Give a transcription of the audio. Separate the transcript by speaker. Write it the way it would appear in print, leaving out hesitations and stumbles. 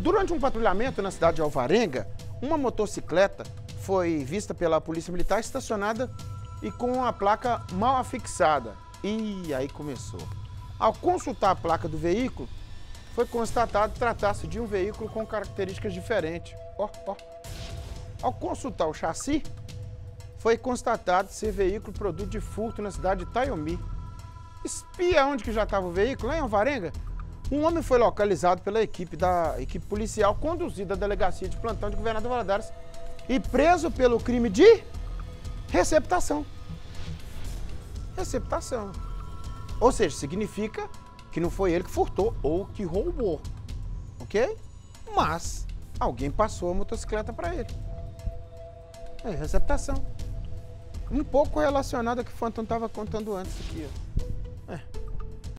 Speaker 1: Durante um patrulhamento na cidade de Alvarenga, uma motocicleta foi vista pela polícia militar estacionada e com a placa mal afixada. E aí começou. Ao consultar a placa do veículo, foi constatado que tratasse de um veículo com características diferentes. Ao consultar o chassi, foi constatado ser veículo produto de furto na cidade de Itaiomi. Espia onde que já estava o veículo, lá em Alvarenga. Um homem foi localizado pela equipe policial conduzida à delegacia de plantão de Governador Valadares e preso pelo crime de receptação. Receptação. Ou seja, significa que não foi ele que furtou ou que roubou, ok? Mas alguém passou a motocicleta para ele. É, receptação. Um pouco relacionado ao que o Fantão estava contando antes aqui, ó.